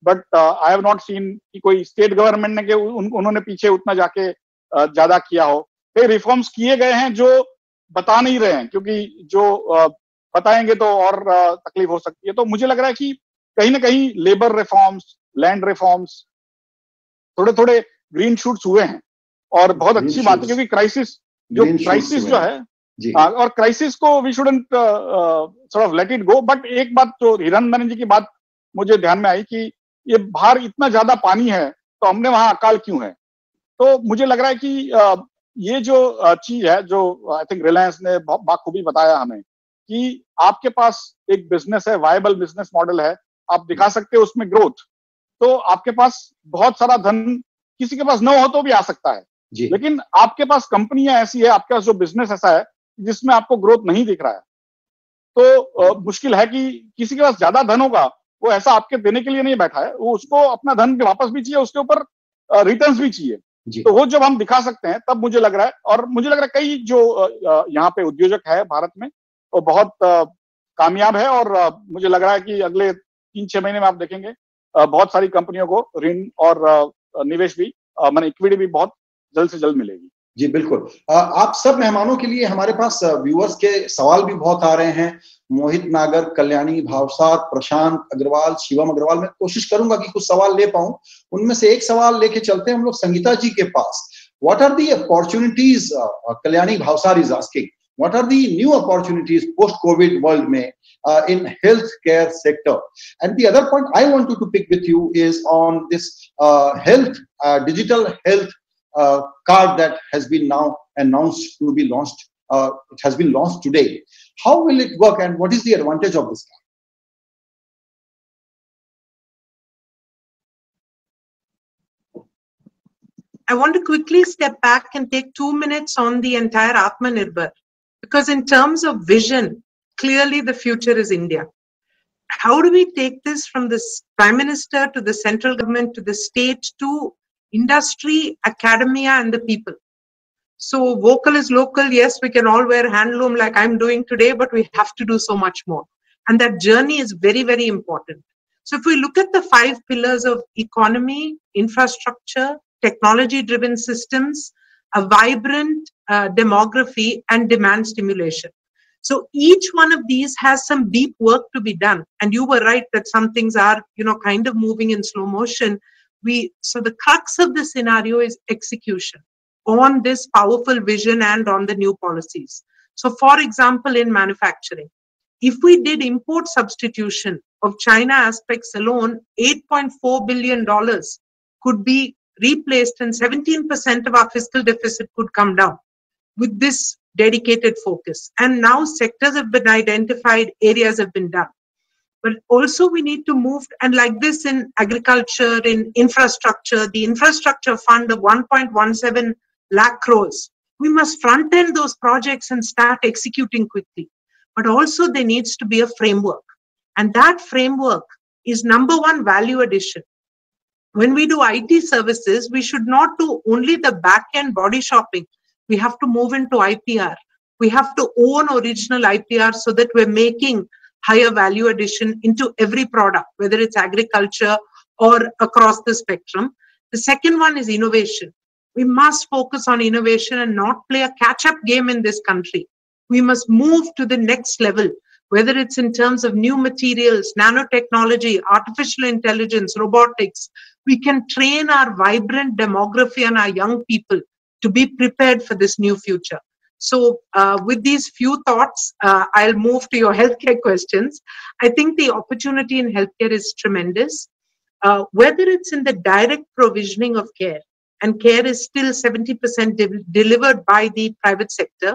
but I have not seen कि कोई स्टेट गवर्नमेंट ने के उन, उन्होंने पीछे उतना जाके uh, ज्यादा किया हो। कई रिफॉर्म्स किए गए हैं जो बता नहीं रहे हैं, क्योंकि जो uh, बताएंगे तो और uh, तकलीफ हो सकती है। तो मुझे लग रहा है कि कहीं ना कहीं लेबर रिफॉर्म्स, लैंड रिफॉर्म्स, थोड़े थोड़े ग्रीन शूट्स हुए हैं और बहुत अच्छी बात है, क्योंकि क्राइसिस जो क्राइसिस जो है आ, और क्राइसिस को we shouldn't sort of let it go. But एक बात जो हिरन जी की बात मुझे ध्यान में आई कि ये बाहर इतना ज्यादा पानी है तो हमने वहां अकाल क्यों है। तो मुझे लग रहा है कि आ, ये जो चीज है जो आई थिंक रिलायंस ने बाखूबी बताया हमें कि आपके पास एक बिजनेस है, वायबल बिजनेस मॉडल है, आप दिखा सकते हो उसमें ग्रोथ, तो आपके पास बहुत सारा धन किसी के पास न हो तो भी आ सकता है। लेकिन आपके पास कंपनियां ऐसी है, आपके पास जो बिजनेस ऐसा है जिसमें आपको ग्रोथ नहीं दिख रहा है, तो आ, मुश्किल है कि किसी के पास ज्यादा धन होगा वो ऐसा आपके देने के लिए नहीं बैठा है, वो उसको अपना धन वापस भी चाहिए, उसके ऊपर रिटर्न्स भी चाहिए। तो वो जब हम दिखा सकते हैं तब मुझे लग रहा है, और मुझे लग रहा है कई जो यहाँ पे उद्योजक है भारत में वो बहुत कामयाब है, और मुझे लग रहा है कि अगले तीन छह महीने में आप देखेंगे बहुत सारी कंपनियों को ऋण और निवेश भी, माने इक्विटी भी बहुत जल्द से जल्द मिलेगी। जी बिल्कुल। आप सब मेहमानों के लिए हमारे पास व्यूअर्स के सवाल भी बहुत आ रहे हैं। मोहित नागर, कल्याणी भावसार, प्रशांत अग्रवाल, शिवम अग्रवाल, मैं कोशिश करूंगा कि कुछ सवाल ले पाऊं। उनमें से एक सवाल लेके चलते हैं हम लोग संगीता जी के पास। What are the opportunities, Kalyani Bhavsar is asking, what are the new opportunities post covid world में uh, in healthcare sector? And the other point I wanted to pick with you is on this uh, health, uh, digital health uh, card that has been now announced to be launched. Uh, it has been launched today. How will it work and what is the advantage of this card? I want to quickly step back and take two minutes on the entire Atmanirbhar, because in terms of vision, clearly the future is India. How do we take this from the Prime Minister to the central government to the state to industry, academia, and the people? So vocal is local. Yes, we can all wear handloom like I'm doing today, but we have to do so much more. And that journey is very, very important. So if we look at the five pillars of economy, infrastructure, technology-driven systems, a vibrant uh, demography, and demand stimulation. So each one of these has some deep work to be done. And you were right that some things are, you know, kind of moving in slow motion. We, so the crux of the scenario is execution on this powerful vision and on the new policies. So for example, in manufacturing, if we did import substitution of China aspects alone, eight point four billion dollars could be replaced and seventeen percent of our fiscal deficit could come down with this dedicated focus. And now sectors have been identified, areas have been done. But also we need to move, and like this in agriculture, in infrastructure, the infrastructure fund of one point one seven lakh crores, we must front end those projects and start executing quickly. But also there needs to be a framework. And that framework is number one, value addition. When we do I T services, we should not do only the back end body shopping. We have to move into I P R. We have to own original I P R so that we're making higher value addition into every product, whether it's agriculture or across the spectrum. The second one is innovation. We must focus on innovation and not play a catch-up game in this country. We must move to the next level, whether it's in terms of new materials, nanotechnology, artificial intelligence, robotics. We can train our vibrant demography and our young people to be prepared for this new future. So uh, with these few thoughts, uh, I'll move to your healthcare questions. I think the opportunity in healthcare is tremendous. Uh, whether it's in the direct provisioning of care, and care is still seventy percent de delivered by the private sector,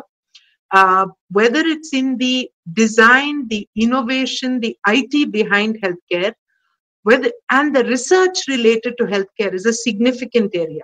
uh, whether it's in the design, the innovation, the I T behind healthcare, whether, and the research related to healthcare is a significant area.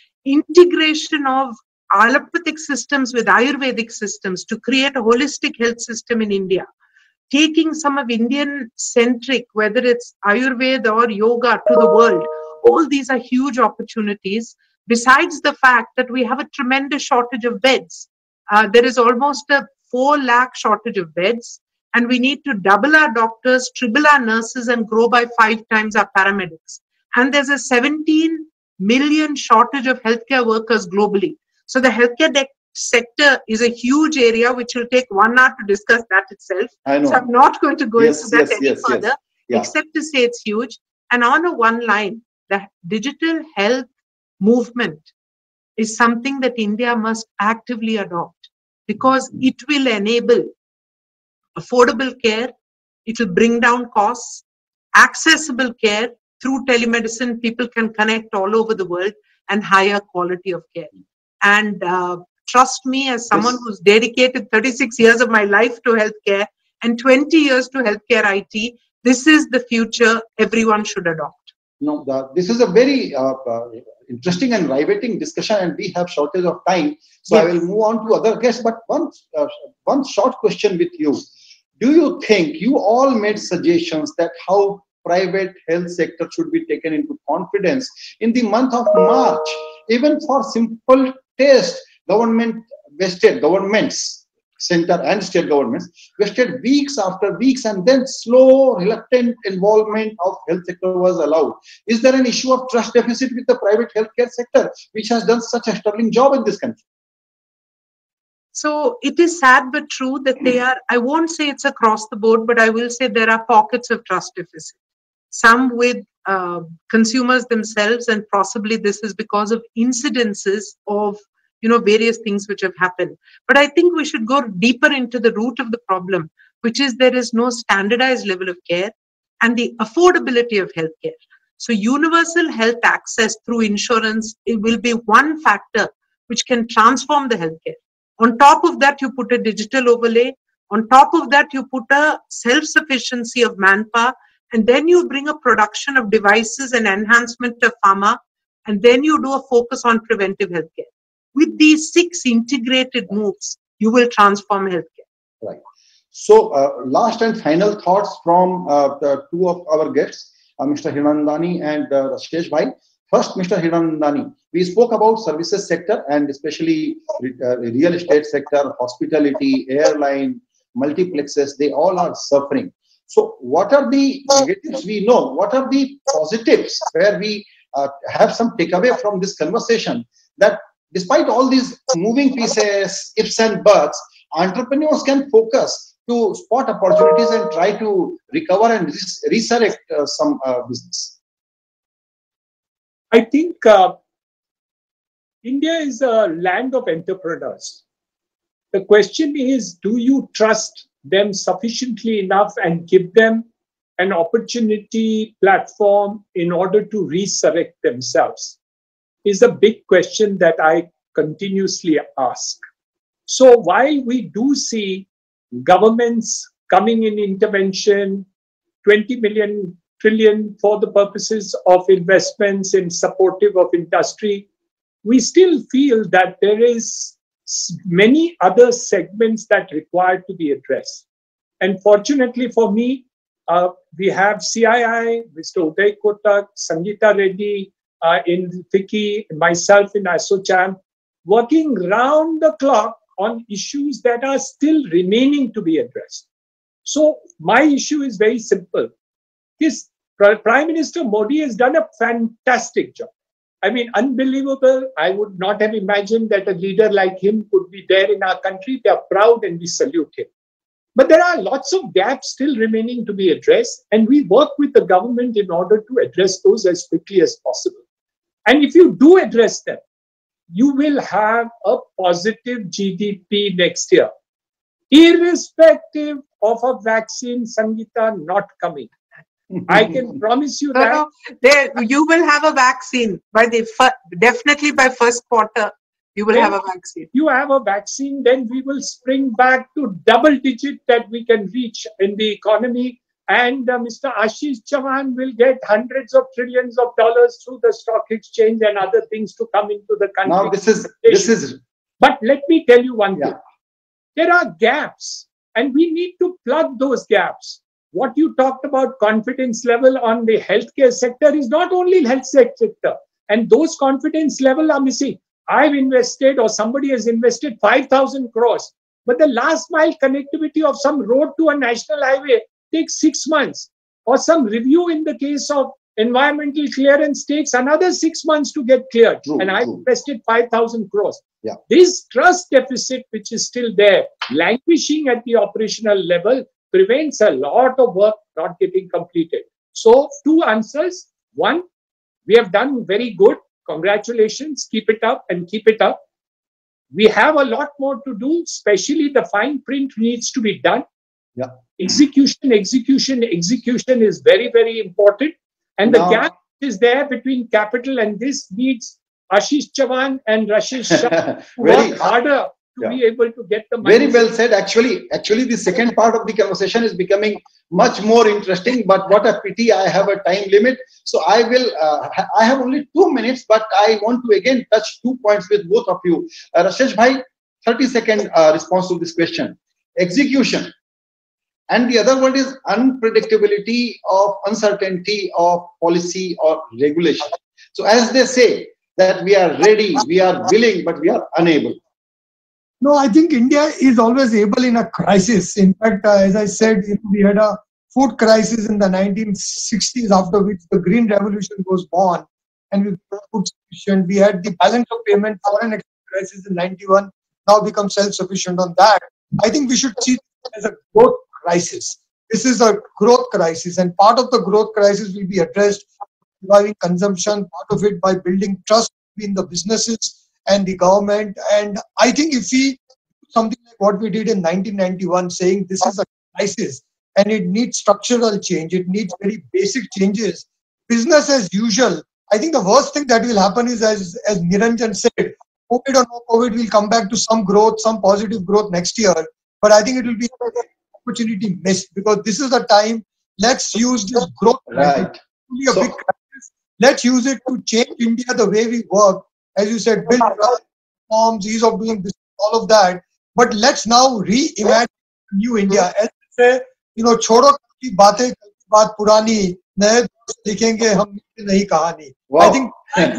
Integration of allopathic systems with Ayurvedic systems to create a holistic health system in India. Taking some of Indian-centric, whether it's Ayurveda or yoga, to the world. All these are huge opportunities, besides the fact that we have a tremendous shortage of beds. Uh, there is almost a four lakh shortage of beds, And we need to double our doctors, triple our nurses, and grow by five times our paramedics. And there's a seventeen million shortage of healthcare workers globally. So the healthcare sector is a huge area which will take one hour to discuss that itself. I know. So I'm not going to go yes, into that yes, any yes, further, yes. Yeah. except to say it's huge. And on a one line, the digital health movement is something that India must actively adopt, because it will enable affordable care, it will bring down costs, accessible care. Through telemedicine, people can connect all over the world, and higher quality of care. And uh, trust me, as someone Yes. who's dedicated thirty-six years of my life to healthcare and twenty years to healthcare I T, this is the future everyone should adopt. No, the, this is a very uh, uh, interesting and riveting discussion, and we have shortage of time. So Yes. I will move on to other guests. But one, uh, one short question with you. Do you think you all made suggestions that how private health sector should be taken into confidence in the month of March, even for simple test? Government wasted, governments, center and state governments wasted weeks after weeks, and then slow, reluctant involvement of health sector was allowed. Is there an issue of trust deficit with the private healthcare sector, which has done such a sterling job in this country? So it is sad but true that they are, I won't say it's across the board, but I will say there are pockets of trust deficit. Some with uh, consumers themselves, and possibly this is because of incidences of, you know, various things which have happened. But I think we should go deeper into the root of the problem, which is there is no standardized level of care and the affordability of healthcare. So universal health access through insurance, it will be one factor which can transform the healthcare. On top of that, you put a digital overlay. On top of that, you put a self-sufficiency of manpower. And then you bring a production of devices and enhancement of pharma. And then you do a focus on preventive healthcare. With these six integrated moves, you will transform healthcare. Right. So, uh, last and final thoughts from uh, the two of our guests, uh, Mister Hiranandani and uh, Rashesh Bhai. First, Mister Hiranandani, we spoke about services sector and especially uh, real estate sector, hospitality, airline, multiplexes. They all are suffering. So, what are the negatives we know? What are the positives where we uh, have some takeaway from this conversation that despite all these moving pieces, ifs and buts, entrepreneurs can focus to spot opportunities and try to recover and res resurrect uh, some uh, business? I think uh, India is a land of entrepreneurs. The question is, do you trust them sufficiently enough and give them an opportunity platform in order to resurrect themselves? Is a big question that I continuously ask. So while we do see governments coming in intervention, twenty million trillion for the purposes of investments in supportive of industry, we still feel that there is many other segments that require to be addressed. And fortunately for me, uh, we have C I I, Mister Uday Kotak, Sangeeta Reddy uh, in FICCI, myself in ASSOCHAM, working round the clock on issues that are still remaining to be addressed. So my issue is very simple. His Prime Minister Modi has done a fantastic job. I mean, unbelievable. I would not have imagined that a leader like him could be there in our country. We are proud and we salute him. But there are lots of gaps still remaining to be addressed, and we work with the government in order to address those as quickly as possible. And if you do address them, you will have a positive G D P next year, irrespective of a vaccine, Sangeeta, not coming. I can promise you no, that. No, there, you will have a vaccine by the definitely by first quarter. You will Then have a vaccine. You have a vaccine, then we will spring back to double digit that we can reach in the economy. And uh, Mister Ashish Chauhan will get hundreds of trillions of dollars through the stock exchange and other things to come into the country. Now, this is this is. But let me tell you one Yeah. thing. There are gaps, and we need to plug those gaps. What you talked about confidence level on the healthcare sector is not only health sector, and those confidence level are missing. I've invested, or somebody has invested five thousand crores. but the last mile connectivity of some road to a national highway takes six months, or some review in the case of environmental clearance takes another six months to get cleared. True, and I true. invested five thousand crores. Yeah. This trust deficit, which is still there, languishing at the operational level, prevents a lot of work not getting completed. So, two answers. One, we have done very good. Congratulations. Keep it up and keep it up. We have a lot more to do, especially the fine print needs to be done. Yeah. Execution, execution, execution is very, very important. And the Now, gap is there between capital, and this needs Ashish Chavan and Rashesh Shah to Very- work harder to Yeah. be able to get the money. Very well said. Actually, actually, the second part of the conversation is becoming much more interesting. But what a pity! I have a time limit, so I will. Uh, I have only two minutes, but I want to again touch two points with both of you. Uh, Rashesh bhai, thirty second uh, response to this question. Execution, and the other one is unpredictability of uncertainty of policy or regulation. So, as they say that we are ready, we are willing, but we are unable. No, I think India is always able in a crisis. In fact, uh, as I said, you know, we had a food crisis in the nineteen sixties, after which the Green Revolution was born, and we were food sufficient. We had the balance of payment foreign exchange crisis in ninety-one, now become self-sufficient on that. I think we should see it as a growth crisis. This is a growth crisis, and part of the growth crisis will be addressed by reviving consumption, part of it by building trust between the businesses and the government. And I think if we do something like what we did in nineteen ninety-one, saying this is a crisis and it needs structural change, it needs very basic changes, business as usual. I think the worst thing that will happen is, as, as Niranjan said, COVID or no COVID, will come back to some growth, some positive growth next year. But I think it will be an opportunity missed, because this is the time. Let's use this growth. Right. Really a So- big crisis. Let's use it to change India the way we work. As you said, build reforms, ease of doing business, all of that. But let's now reimagine new India. As they say, you know, छोड़ो की बातें, बात पुरानी, नए दोस्त लिखेंगे हम नई कहानी. Wow. I think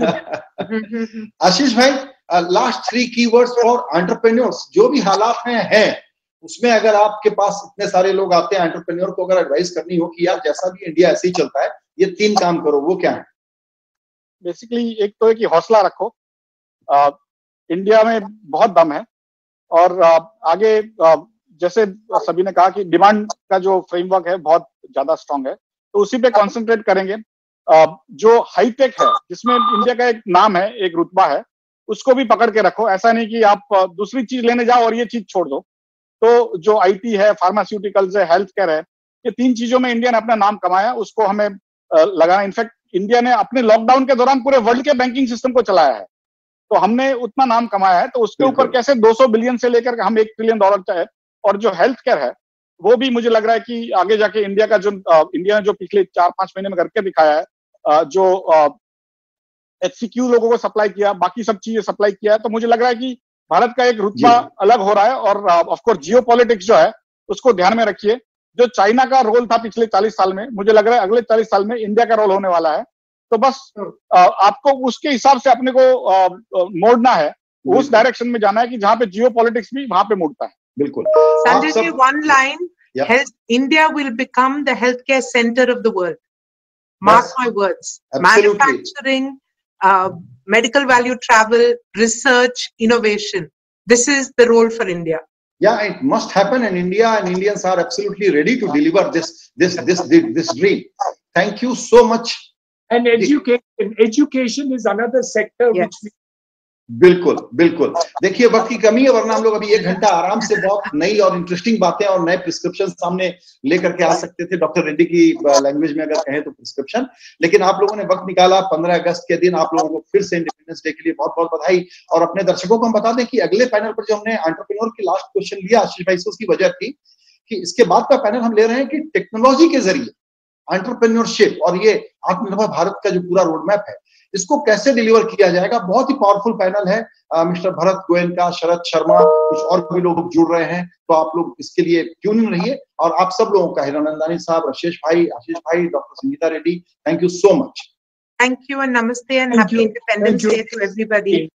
आशीष भाई, last three keywords for entrepreneurs. जो भी हालात में हैं, उसमें अगर आपके पास इतने सारे लोग आते हैं, एंटरप्रेन्योर को अगर एडवाइस करनी हो कि यार जैसा भी इंडिया ऐसे ही चलता है, ये तीन काम करो, वो क्या है? बेसिकली एक तो है कि हौसला रखो. आ, इंडिया में बहुत दम है, और आ, आगे आ, जैसे सभी ने कहा कि डिमांड का जो फ्रेमवर्क है बहुत ज्यादा स्ट्रांग है, तो उसी पे कंसंट्रेट करेंगे. आ, जो हाईटेक है, जिसमें इंडिया का एक नाम है, एक रुतबा है, उसको भी पकड़ के रखो. ऐसा नहीं कि आप दूसरी चीज लेने जाओ और ये चीज छोड़ दो. तो जो आईटी है, फार्मास्यूटिकल्स है, हेल्थ केयर है, ये तीन चीजों में इंडिया ने अपना नाम कमाया, उसको हमें लगाना. इनफैक्ट इंडिया ने अपने लॉकडाउन के दौरान पूरे वर्ल्ड के बैंकिंग सिस्टम को चलाया है, तो हमने उतना नाम कमाया है. तो उसके ऊपर कैसे दो सौ बिलियन से लेकर हम एक ट्रिलियन डॉलर चाहे. और जो हेल्थ केयर है, वो भी मुझे लग रहा है कि आगे जाके इंडिया का जो इंडिया ने जो पिछले चार पांच महीने में करके दिखाया है, जो एचसीक्यू लोगों को सप्लाई किया, बाकी सब चीजें सप्लाई किया है, तो मुझे लग रहा है कि भारत का एक रुतबा अलग हो रहा है. और ऑफ कोर्स जियो पॉलिटिक्स जो है, उसको ध्यान में रखिए. जो चाइना का रोल था पिछले चालीस साल में, मुझे लग रहा है अगले चालीस साल में इंडिया का रोल होने वाला है. तो बस आपको उसके हिसाब से अपने को मोड़ना है, उस डायरेक्शन में जाना है कि जहां पे जियो पॉलिटिक्स भी वहां पे मुड़ता है. बिल्कुल. Sanjay ji, one line. Yeah. Health, India will become the healthcare center of the world. Mark Yes. my words. Absolutely. Manufacturing, uh, medical value travel, research, innovation. This is the role for India. Yeah, it must happen, and India and Indians are absolutely ready to deliver this this this this, this dream. Thank you so much. And education, education is another sector Yes. which we बिल्कुल बिल्कुल. देखिए, वक्त की कमी है, वरना हम लोग अभी एक घंटा आराम से बहुत नई और इंटरेस्टिंग बातें और नए प्रिस्क्रिप्शन सामने लेकर के आ सकते थे, डॉक्टर रेड्डी की लैंग्वेज में अगर कहें तो प्रिस्क्रिप्शन. लेकिन आप लोगों ने वक्त निकाला. पंद्रह अगस्त के दिन आप लोगों को फिर से इंडिपेंडेंस डे के लिए बहुत बहुत बधाई. और अपने दर्शकों को हम बता दें कि अगले पैनल पर जो हमने एंटरप्रेन्योर की लास्ट क्वेश्चन लिया आशीष भाई से, उसकी वजह थी कि इसके बाद का पैनल हम ले रहे हैं कि टेक्नोलॉजी के जरिए एंटरप्रेन्योरशिप और ये आत्मनिर्भर भारत का जो पूरा रोड मैप है, इसको कैसे डिलीवर किया जाएगा. बहुत ही पावरफुल पैनल है. मिस्टर भरत गोयनका, शरद शर्मा, कुछ और भी लोग जुड़ रहे हैं, तो आप लोग इसके लिए ट्यून इन रहिए. और आप सब लोगों का, हिरानंदानी साहब, रशेष भाई, आशीष भाई, doctor Sangita Reddy, thank you so much. Thank you and namaste and Thank happy you. Independence Thank you. Day to everybody.